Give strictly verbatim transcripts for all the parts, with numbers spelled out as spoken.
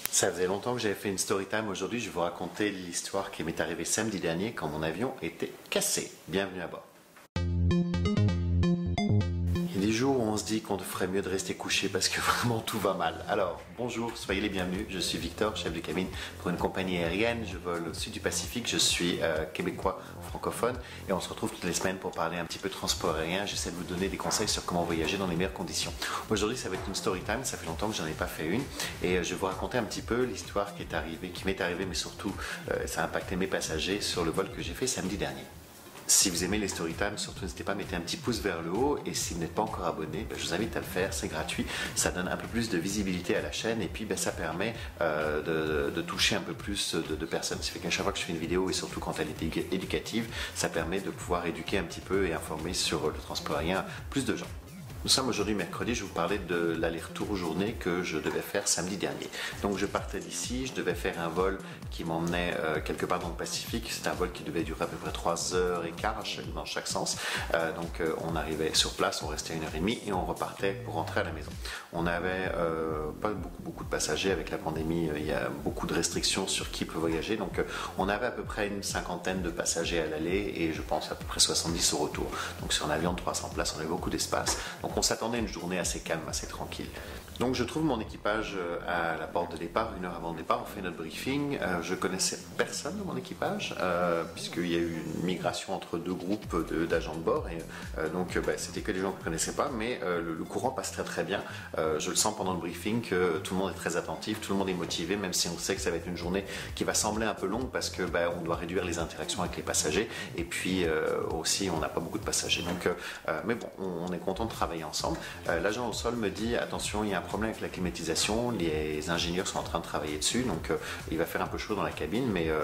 Ça faisait longtemps que j'avais fait une story time. Aujourd'hui, je vais vous raconter l'histoire qui m'est arrivée samedi dernier quand mon avion était cassé. Bienvenue à bord. Il y a des jours où on se dit qu'on ferait mieux de rester couché parce que vraiment tout va mal. Alors, bonjour, soyez les bienvenus. Je suis Victor, chef de cabine pour une compagnie aérienne. Je vole au sud du Pacifique. Je suis euh, québécois francophone et on se retrouve toutes les semaines pour parler un petit peu de transport aérien. J'essaie de vous donner des conseils sur comment voyager dans les meilleures conditions. Aujourd'hui, ça va être une story time. Ça fait longtemps que j'en ai pas fait une et euh, je vais vous raconter un petit peu l'histoire qui est arrivée, qui m'est arrivée, mais surtout euh, ça a impacté mes passagers sur le vol que j'ai fait samedi dernier. Si vous aimez les Storytime, surtout n'hésitez pas à mettre un petit pouce vers le haut et si vous n'êtes pas encore abonné, ben, je vous invite à le faire, c'est gratuit, ça donne un peu plus de visibilité à la chaîne et puis ben, ça permet euh, de, de toucher un peu plus de, de personnes. Ça fait qu'à chaque fois que je fais une vidéo et surtout quand elle est éducative, ça permet de pouvoir éduquer un petit peu et informer sur le transport aérien plus de gens. Nous sommes aujourd'hui mercredi, je vais vous parler de l'aller-retour journée que je devais faire samedi dernier. Donc je partais d'ici, je devais faire un vol qui m'emmenait euh, quelque part dans le Pacifique. C'était un vol qui devait durer à peu près trois heures quinze dans chaque sens. Euh, donc euh, on arrivait sur place, on restait une heure et demie et on repartait pour rentrer à la maison. On n'avait euh, pas beaucoup, beaucoup de passagers avec la pandémie, euh, il y a beaucoup de restrictions sur qui peut voyager. Donc euh, on avait à peu près une cinquantaine de passagers à l'aller et je pense à peu près soixante-dix au retour. Donc sur un avion de trois cents places, on avait beaucoup d'espace. Donc on s'attendait à une journée assez calme, assez tranquille. Donc je trouve mon équipage à la porte de départ, une heure avant le départ, on fait notre briefing. Euh, je connaissais personne de mon équipage, euh, puisqu'il y a eu une migration entre deux groupes d'agents de, de bord, et euh, donc bah, c'était que des gens que je ne connaissais pas, mais euh, le, le courant passe très très bien. Euh, je le sens pendant le briefing que tout le monde est très attentif, tout le monde est motivé, même si on sait que ça va être une journée qui va sembler un peu longue, parce que bah, on doit réduire les interactions avec les passagers, et puis euh, aussi on n'a pas beaucoup de passagers. Donc, euh, mais bon, on, on est content de travailler ensemble. Euh, L'agent au sol me dit attention, il y a un problème avec la climatisation, les ingénieurs sont en train de travailler dessus, donc euh, il va faire un peu chaud dans la cabine, mais euh,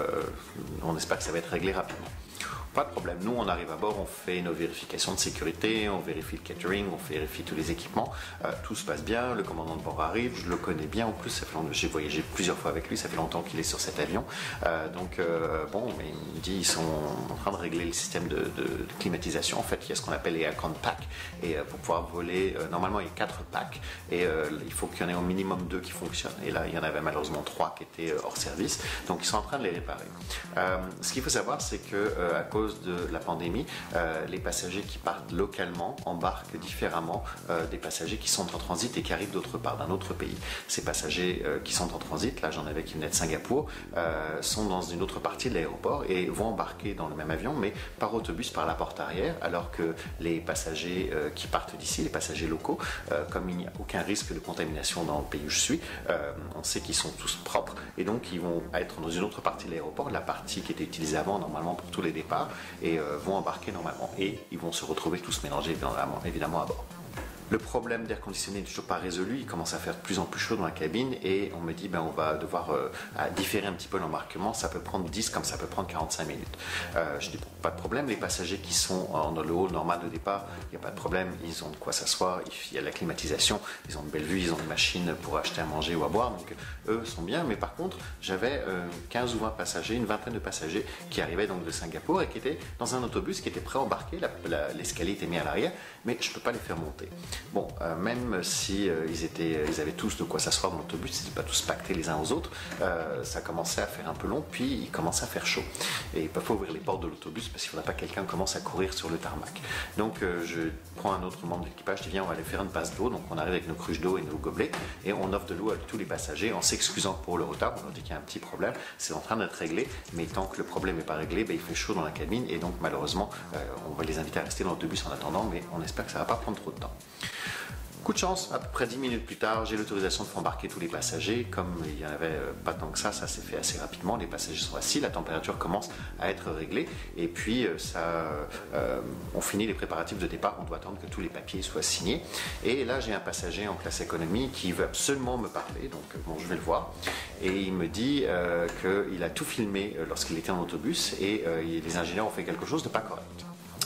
on espère que ça va être réglé rapidement. Pas de problème, nous on arrive à bord, on fait nos vérifications de sécurité, on vérifie le catering, on vérifie tous les équipements, euh, tout se passe bien, le commandant de bord arrive, je le connais bien en plus, j'ai voyagé plusieurs fois avec lui, ça fait longtemps qu'il est sur cet avion, euh, donc euh, bon, mais il me dit ils sont en train de régler le système de, de, de climatisation. En fait il y a ce qu'on appelle les aircon packs, et euh, pour pouvoir voler, euh, normalement il y a quatre packs, et euh, il faut qu'il y en ait au minimum deux qui fonctionnent, et là il y en avait malheureusement trois qui étaient euh, hors service, donc ils sont en train de les réparer. Euh, ce qu'il faut savoir c'est que euh, à cause de la pandémie, euh, les passagers qui partent localement embarquent différemment euh, des passagers qui sont en transit et qui arrivent d'autre part, d'un autre pays. Ces passagers euh, qui sont en transit, là j'en avais qui venaient de Singapour, euh, sont dans une autre partie de l'aéroport et vont embarquer dans le même avion, mais par autobus par la porte arrière, alors que les passagers euh, qui partent d'ici, les passagers locaux, euh, comme il n'y a aucun risque de contamination dans le pays où je suis, euh, on sait qu'ils sont tous propres et donc ils vont être dans une autre partie de l'aéroport, la partie qui était utilisée avant normalement pour tous les départs, et euh, vont embarquer normalement et ils vont se retrouver tous mélangés évidemment, évidemment à bord. Le problème d'air conditionné n'est toujours pas résolu, il commence à faire de plus en plus chaud dans la cabine et on me dit ben on va devoir euh, différer un petit peu l'embarquement, ça peut prendre dix comme ça peut prendre quarante-cinq minutes. Euh, je dis pas de problème, les passagers qui sont dans le hall normal de départ, il n'y a pas de problème, ils ont de quoi s'asseoir, il y a de la climatisation, ils ont une belle vue, ils ont une machine pour acheter à manger ou à boire, donc eux sont bien, mais par contre j'avais euh, quinze ou vingt passagers, une vingtaine de passagers qui arrivaient donc de Singapour et qui étaient dans un autobus qui était prêt à embarquer, l'escalier était mis à l'arrière, mais je ne peux pas les faire monter. Bon, euh, même si euh, ils, étaient, ils avaient tous de quoi s'asseoir dans l'autobus, ils n'étaient pas tous pactés les uns aux autres, euh, ça commençait à faire un peu long, puis il commençait à faire chaud. Et ils ne peuvent pas ouvrir les portes de l'autobus parce qu'il ne faudrait pas que quelqu'un commence à courir sur le tarmac. Donc euh, je prends un autre membre de l'équipage, je dis viens, on va aller faire une passe d'eau. Donc on arrive avec nos cruches d'eau et nos gobelets et on offre de l'eau à tous les passagers en s'excusant pour le retard. On leur dit qu'il y a un petit problème, c'est en train d'être réglé, mais tant que le problème n'est pas réglé, ben, il fait chaud dans la cabine et donc malheureusement euh, on va les inviter à rester dans l'autobus en attendant, mais on espère que ça ne va pas prendre trop de temps. Coup de chance, à peu près dix minutes plus tard, j'ai l'autorisation de faire embarquer tous les passagers. Comme il n'y en avait pas tant que ça, ça s'est fait assez rapidement. Les passagers sont assis, la température commence à être réglée. Et puis, ça, euh, on finit les préparatifs de départ. On doit attendre que tous les papiers soient signés. Et là, j'ai un passager en classe économie qui veut absolument me parler. Donc, bon, je vais le voir. Et il me dit euh, qu'il a tout filmé lorsqu'il était en autobus et euh, les ingénieurs ont fait quelque chose de pas correct.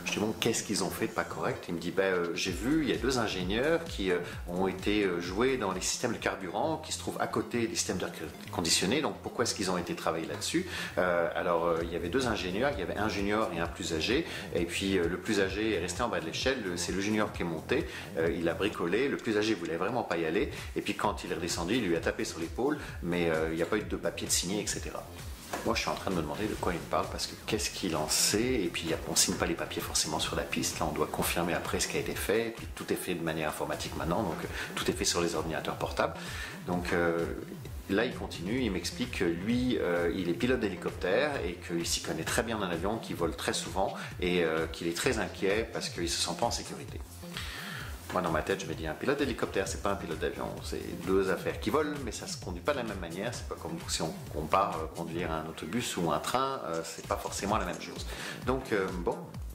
Je dis bon, qu'est-ce qu'ils ont fait de pas correct? Il me dit, ben, euh, j'ai vu, il y a deux ingénieurs qui euh, ont été euh, joués dans les systèmes de carburant qui se trouvent à côté des systèmes d'air conditionné, donc pourquoi est-ce qu'ils ont été travaillés là-dessus? euh, Alors, euh, il y avait deux ingénieurs, il y avait un junior et un plus âgé, et puis euh, le plus âgé est resté en bas de l'échelle, c'est le junior qui est monté, euh, il a bricolé, le plus âgé voulait vraiment pas y aller, et puis quand il est redescendu, il lui a tapé sur l'épaule, mais euh, il n'y a pas eu de papier de signé, et cetera. Moi, je suis en train de me demander de quoi il me parle, parce que qu'est-ce qu'il en sait? Et puis, on ne signe pas les papiers forcément sur la piste. Là, on doit confirmer après ce qui a été fait. Et puis, tout est fait de manière informatique maintenant, donc tout est fait sur les ordinateurs portables. Donc, euh, là, il continue, il m'explique que lui, euh, il est pilote d'hélicoptère et qu'il s'y connaît très bien en avion, qu'il vole très souvent et euh, qu'il est très inquiet parce qu'il ne se sent pas en sécurité. Moi, dans ma tête, je me dis, un pilote d'hélicoptère, c'est pas un pilote d'avion. C'est deux affaires qui volent, mais ça se conduit pas de la même manière. C'est pas comme si on compare euh, conduire un autobus ou un train, euh, c'est pas forcément la même chose. Donc, euh, bon,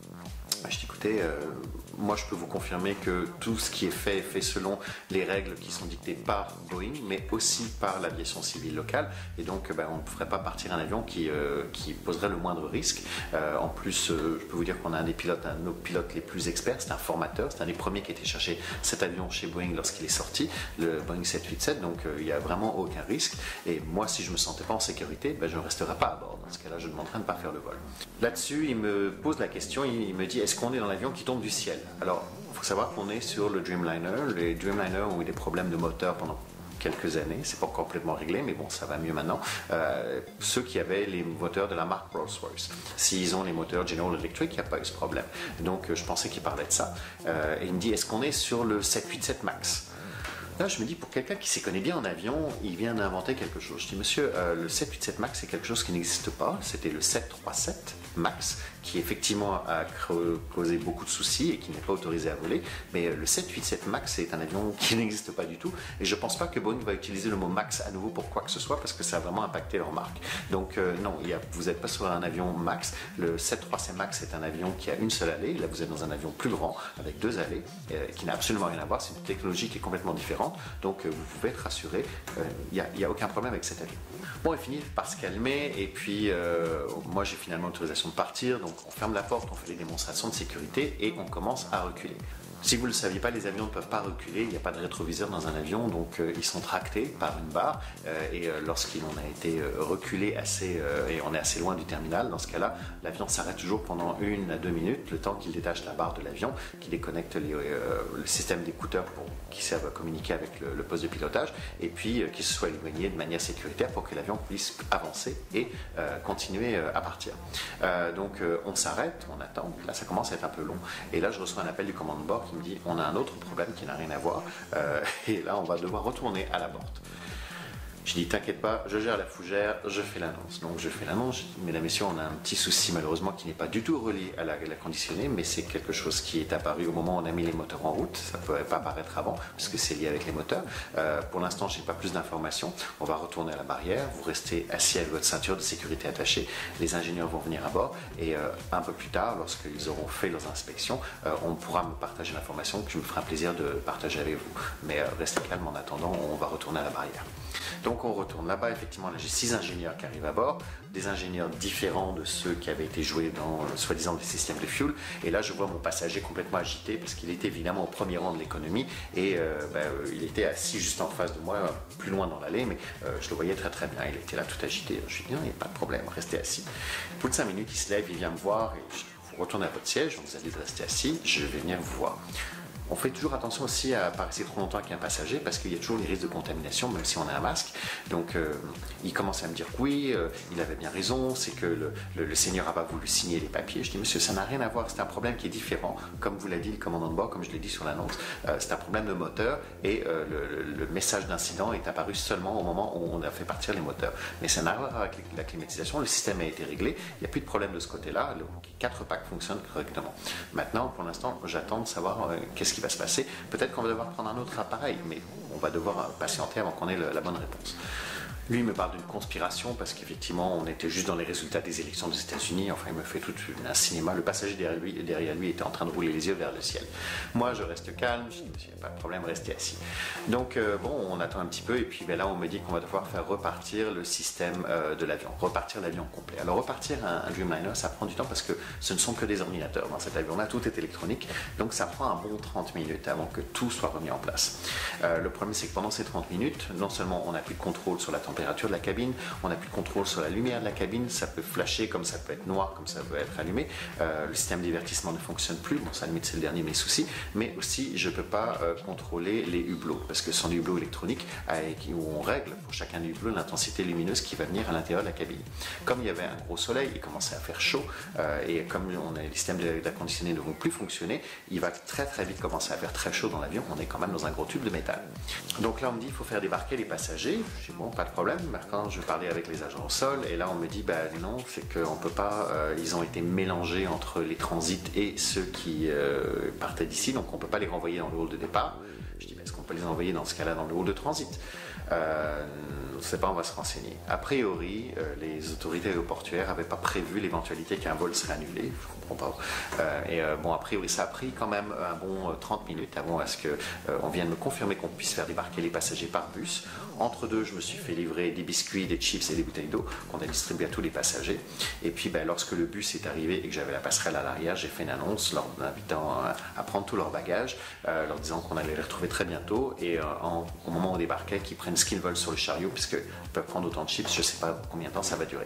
je dis, écoutez, euh, moi, je peux vous confirmer que tout ce qui est fait est fait selon les règles qui sont dictées par Boeing, mais aussi par l'aviation civile locale. Et donc, ben, on ne ferait pas partir un avion qui, euh, qui poserait le moindre risque. Euh, en plus, euh, je peux vous dire qu'on a un des pilotes, un de nos pilotes les plus experts, c'est un formateur, c'est un des premiers qui a été chercher cet avion chez Boeing lorsqu'il est sorti, le Boeing sept huit sept, donc euh, il n'y a vraiment aucun risque. Et moi, si je ne me sentais pas en sécurité, ben, je ne resterais pas à bord. Dans ce cas-là, je demanderais de ne pas faire le vol. Là-dessus, il me pose la question, il, il me dit, est-ce qu'on est dans l'avion qui tombe du ciel? Alors, il faut savoir qu'on est sur le Dreamliner. Les Dreamliner ont eu des problèmes de moteur pendant quelques années. C'est pas complètement réglé, mais bon, ça va mieux maintenant. Euh, ceux qui avaient les moteurs de la marque Rolls-Royce. S'ils ont les moteurs General Electric, il n'y a pas eu ce problème. Donc, euh, je pensais qu'il parlait de ça. Euh, et il me dit, est-ce qu'on est sur le sept huit sept MAX? Là, je me dis, pour quelqu'un qui s'y connaît bien en avion, il vient d'inventer quelque chose. Je dis, monsieur, euh, le sept huit sept MAX, c'est quelque chose qui n'existe pas. C'était le sept trois sept MAX, qui effectivement a causé beaucoup de soucis et qui n'est pas autorisé à voler. Mais le sept huit sept MAX est un avion qui n'existe pas du tout. Et je ne pense pas que Boeing va utiliser le mot MAX à nouveau pour quoi que ce soit, parce que ça a vraiment impacté leur marque. Donc, euh, non, il y a, vous n'êtes pas sur un avion MAX. Le sept trois sept MAX est un avion qui a une seule allée. Là, vous êtes dans un avion plus grand, avec deux allées, euh, qui n'a absolument rien à voir. C'est une technologie qui est complètement différente. Donc, euh, vous pouvez être rassuré. Il euh, n'y a, a aucun problème avec cet avion. Bon, il finit par se calmer. Et puis, euh, moi, j'ai finalement l'autorisation de partir. Donc, on ferme la porte, on fait des démonstrations de sécurité et on commence à reculer. Si vous ne le saviez pas, les avions ne peuvent pas reculer, il n'y a pas de rétroviseur dans un avion, donc euh, ils sont tractés par une barre euh, et euh, lorsqu'on a été euh, reculé assez, euh, et on est assez loin du terminal, dans ce cas-là, l'avion s'arrête toujours pendant une à deux minutes, le temps qu'il détache la barre de l'avion, qu'il déconnecte les, euh, le système d'écouteurs pour qui servent à communiquer avec le, le poste de pilotage et puis euh, qu'il se soit éloigné de manière sécuritaire pour que l'avion puisse avancer et euh, continuer euh, à partir. Euh, donc euh, on s'arrête, on attend, là ça commence à être un peu long et là je reçois un appel du commandant de bord qui me dit on a un autre problème qui n'a rien à voir euh, et là on va devoir retourner à la porte. Je dis t'inquiète pas, je gère la fougère, je fais l'annonce. Donc je fais l'annonce, je dis mesdames et messieurs, on a un petit souci malheureusement qui n'est pas du tout relié à la, à la conditionnée, mais c'est quelque chose qui est apparu au moment où on a mis les moteurs en route. Ça ne pourrait pas apparaître avant parce que c'est lié avec les moteurs. Euh, pour l'instant, je n'ai pas plus d'informations. On va retourner à la barrière, vous restez assis avec votre ceinture de sécurité attachée. Les ingénieurs vont venir à bord et euh, un peu plus tard, lorsqu'ils auront fait leurs inspections, euh, on pourra me partager l'information que je me ferai un plaisir de partager avec vous. Mais euh, restez calme en attendant, on va retourner à la barrière. Donc on retourne là-bas, effectivement, là j'ai six ingénieurs qui arrivent à bord, des ingénieurs différents de ceux qui avaient été joués dans, euh, soi-disant, des systèmes de fuel. Et là je vois mon passager complètement agité parce qu'il était évidemment au premier rang de l'économie et euh, ben, euh, il était assis juste en face de moi, plus loin dans l'allée, mais euh, je le voyais très très bien, il était là tout agité. Je lui dis non, il n'y a pas de problème, restez assis. Au bout de cinq minutes, il se lève, il vient me voir et je, vous retournez à votre siège, vous allez rester assis, je vais venir vous voir. On fait toujours attention aussi à ne pas rester trop longtemps avec un passager parce qu'il y a toujours les risques de contamination même si on a un masque. Donc euh, il commence à me dire que oui, euh, il avait bien raison, c'est que le, le, le seigneur n'a pas voulu signer les papiers. Je dis monsieur, ça n'a rien à voir, c'est un problème qui est différent. Comme vous l'a dit le commandant de bord, comme je l'ai dit sur l'annonce, euh, c'est un problème de moteur et euh, le, le, le message d'incident est apparu seulement au moment où on a fait partir les moteurs. Mais ça n'a rien à voir avec la climatisation, le système a été réglé, il n'y a plus de problème de ce côté-là, les quatre packs fonctionnent correctement. Maintenant, pour l'instant, j'attends de savoir euh, qu'est-ce qui va se passer. Peut-être qu'on va devoir prendre un autre appareil, mais on va devoir patienter avant qu'on ait le, la bonne réponse. Lui il me parle d'une conspiration parce qu'effectivement on était juste dans les résultats des élections des États-Unis. Enfin il me fait tout un cinéma. Le passager derrière lui, derrière lui était en train de rouler les yeux vers le ciel. Moi je reste calme, je dis il n'y a pas de problème, restez assis. Donc euh, bon, on attend un petit peu et puis ben, là on me dit qu'on va devoir faire repartir le système euh, de l'avion, repartir l'avion complet. Alors repartir un, un Dreamliner ça prend du temps parce que ce ne sont que des ordinateurs dans cet avion là, tout est électronique, donc ça prend un bon trente minutes avant que tout soit remis en place. Euh, le problème c'est que pendant ces trente minutes, non seulement on n'a plus de contrôle sur la température de la cabine, on n'a plus de contrôle sur la lumière de la cabine, ça peut flasher comme ça peut être noir, comme ça peut être allumé, euh, le système de divertissement ne fonctionne plus, bon ça limite c'est le dernier de mes soucis, mais aussi je ne peux pas euh, contrôler les hublots, parce que ce sont des hublots électroniques avec, où on règle pour chacun des hublots l'intensité lumineuse qui va venir à l'intérieur de la cabine. Comme il y avait un gros soleil, il commençait à faire chaud, euh, et comme on a, les systèmes d'air conditionné ne vont plus fonctionner, il va très très vite commencer à faire très chaud dans l'avion, on est quand même dans un gros tube de métal. Donc là on me dit il faut faire débarquer les passagers, je dis bon pas de problème, quand je parlais avec les agents au sol, et là on me dit bah non, c'est qu'on peut pas, euh, ils ont été mélangés entre les transits et ceux qui euh, partaient d'ici, donc on peut pas les renvoyer dans le hall de départ. Je dis, est-ce qu'on peut les envoyer dans ce cas-là dans le hall de transit? euh, Je ne sais pas, on va se renseigner. A priori, euh, les autorités aéroportuaires n'avaient pas prévu l'éventualité qu'un vol serait annulé. Je comprends pas. Euh, et euh, bon, a priori, ça a pris quand même un bon euh, trente minutes avant à ce qu'on euh, vienne me confirmer qu'on puisse faire débarquer les passagers par bus. Entre deux, je me suis fait livrer des biscuits, des chips et des bouteilles d'eau qu'on a distribué à tous les passagers. Et puis, ben, lorsque le bus est arrivé et que j'avais la passerelle à l'arrière, j'ai fait une annonce leur invitant à, à prendre tous leurs bagages, euh, leur disant qu'on allait les retrouver très bientôt et euh, en, au moment où on débarquait, qu'ils prennent ce qu'ils veulent sur le chariot, puisqu'ils peuvent prendre autant de chips, je ne sais pas combien de temps ça va durer.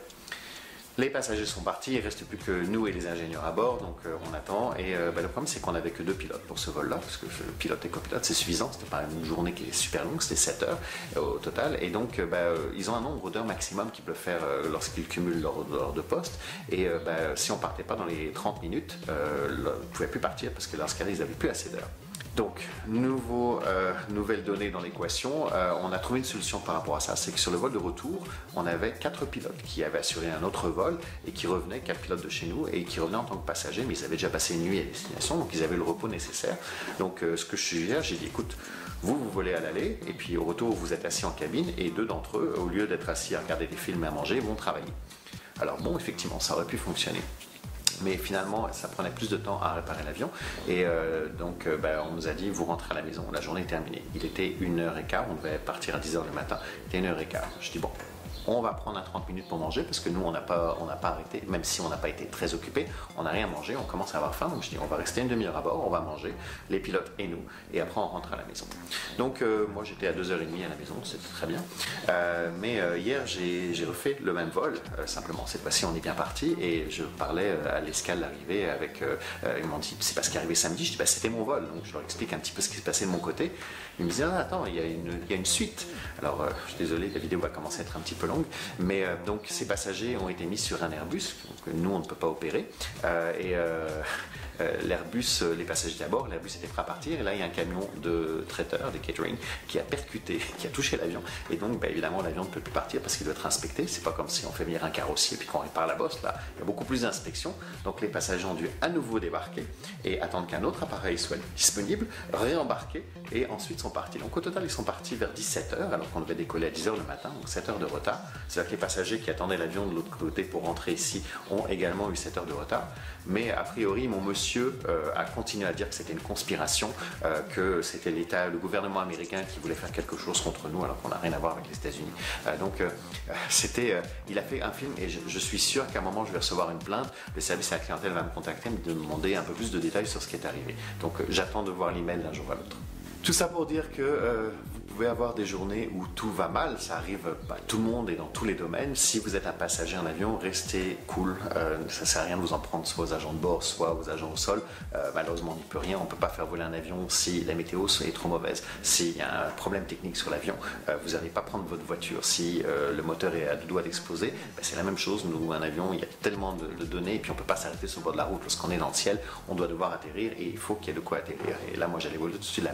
Les passagers sont partis, il ne reste plus que nous et les ingénieurs à bord, donc euh, on attend. Et euh, bah, le problème, c'est qu'on n'avait que deux pilotes pour ce vol-là, parce que le pilote et copilote, c'est suffisant. C'était pas une journée qui est super longue, c'était sept heures euh, au total. Et donc, euh, bah, euh, ils ont un nombre d'heures maximum qu'ils peuvent faire euh, lorsqu'ils cumulent leur heure de poste. Et euh, bah, si on ne partait pas dans les trente minutes, euh, là, on ne pouvait plus partir, parce que dans ce cas-là, ils n'avaient plus assez d'heures. Donc, nouveau, euh, nouvelle donnée dans l'équation, euh, on a trouvé une solution par rapport à ça, c'est que sur le vol de retour, on avait quatre pilotes qui avaient assuré un autre vol et qui revenaient, quatre pilotes de chez nous, et qui revenaient en tant que passagers, mais ils avaient déjà passé une nuit à destination, donc ils avaient le repos nécessaire. Donc, euh, ce que je suggère, j'ai dit, écoute, vous, vous volez à l'aller, et puis au retour, vous êtes assis en cabine, et deux d'entre eux, au lieu d'être assis à regarder des films et à manger, vont travailler. Alors bon, effectivement, ça aurait pu fonctionner. Mais finalement, ça prenait plus de temps à réparer l'avion. Et euh, donc, euh, ben, on nous a dit, vous rentrez à la maison. La journée est terminée. Il était une heure quinze, on devait partir à dix heures le matin. Il était une heure quinze. Je dis, bon, on va prendre un trente minutes pour manger, parce que nous, on n'a pas, on n'a pas arrêté, même si on n'a pas été très occupés, on n'a rien mangé, on commence à avoir faim. Donc, je dis, on va rester une demi-heure à bord, on va manger, les pilotes et nous, et après, on rentre à la maison. Donc, euh, moi, j'étais à deux heures trente à la maison, c'était très bien. Euh, mais euh, hier, j'ai refait le même vol, euh, simplement, cette fois-ci, on est bien parti, et je parlais à l'escale d'arrivée avec, euh, euh, ils m'ont dit, c'est parce qu'il est arrivé samedi, je dis, bah, c'était mon vol, donc je leur explique un petit peu ce qui se passait de mon côté. Ils me disaient, ah, attends, il y a une, il y a une suite. Alors, euh, je suis désolé, la vidéo va commencer à être un petit peu longue, mais euh, donc ces passagers ont été mis sur un Airbus, que nous on ne peut pas opérer, euh, et euh, euh, l'Airbus, les passagers étaient à bord, l'Airbus était prêt à partir, et là il y a un camion de traiteur, de catering, qui a percuté, qui a touché l'avion, et donc bah, évidemment l'avion ne peut plus partir parce qu'il doit être inspecté. C'est pas comme si on fait venir un carrossier et puis qu'on répare la bosse, là il y a beaucoup plus d'inspections, donc les passagers ont dû à nouveau débarquer et attendre qu'un autre appareil soit disponible, réembarquer, et ensuite sont partis. Donc au total ils sont partis vers dix-sept heures, alors qu'on devait décoller à dix heures le matin, donc sept heures de retard. C'est-à-dire que les passagers qui attendaient l'avion de l'autre côté pour rentrer ici ont également eu sept heures de retard. Mais a priori, mon monsieur euh, a continué à dire que c'était une conspiration, euh, que c'était l'État, le gouvernement américain qui voulait faire quelque chose contre nous, alors qu'on n'a rien à voir avec les États-Unis. Euh, donc, euh, c'était, euh, il a fait un film, et je, je suis sûr qu'à un moment, je vais recevoir une plainte. Le service à la clientèle va me contacter, me demander un peu plus de détails sur ce qui est arrivé. Donc, euh, j'attends de voir l'email d'un jour à l'autre. Tout ça pour dire que euh, vous pouvez avoir des journées où tout va mal, ça arrive à tout le monde et dans tous les domaines. Si vous êtes un passager en avion, restez cool, euh, ça ne sert à rien de vous en prendre soit aux agents de bord, soit aux agents au sol. Euh, malheureusement, on n'y peut rien, on ne peut pas faire voler un avion si la météo est trop mauvaise, s'il y a un problème technique sur l'avion, euh, vous n'allez pas prendre votre voiture. Si euh, le moteur est à deux doigts d'exploser, ben, c'est la même chose. Nous, un avion, il y a tellement de, de données et puis on ne peut pas s'arrêter sur le bord de la route. Lorsqu'on est dans le ciel, on doit devoir atterrir et il faut qu'il y ait de quoi atterrir. Et là, moi, j'allais voler au-dessus de la mer.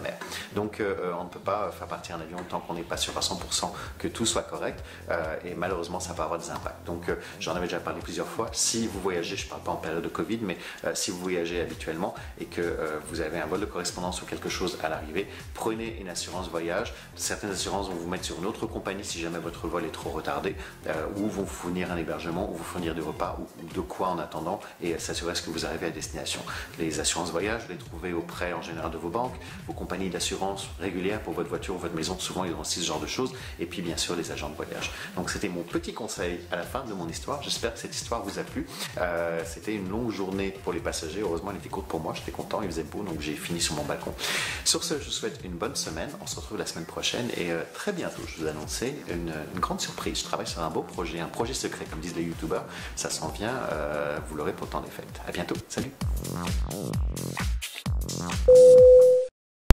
Donc euh, on ne peut pas faire partir un avion tant qu'on n'est pas sûr à cent pour cent que tout soit correct euh, et malheureusement ça peut avoir des impacts. Donc euh, j'en avais déjà parlé plusieurs fois, si vous voyagez, je ne parle pas en période de Covid, mais euh, si vous voyagez habituellement et que euh, vous avez un vol de correspondance ou quelque chose à l'arrivée, prenez une assurance voyage. Certaines assurances vont vous mettre sur une autre compagnie si jamais votre vol est trop retardé euh, ou vont vous fournir un hébergement ou vous fournir des repas ou de quoi en attendant et s'assurer que vous arrivez à destination. Les assurances voyage, vous les trouvez auprès en général de vos banques, vos compagnies d'assurance régulières pour votre voiture ou votre maison, souvent ils ont aussi ce genre de choses, et puis bien sûr les agents de voyage. Donc c'était mon petit conseil à la fin de mon histoire. J'espère que cette histoire vous a plu. Euh, c'était une longue journée pour les passagers, heureusement elle était courte pour moi, j'étais content, il faisait beau, donc j'ai fini sur mon balcon. Sur ce, je vous souhaite une bonne semaine, on se retrouve la semaine prochaine et euh, très bientôt je vous annoncer une, une grande surprise. Je travaille sur un beau projet, un projet secret comme disent les youtubeurs, ça s'en vient, euh, vous l'aurez pour le temps des fêtes. À bientôt, salut.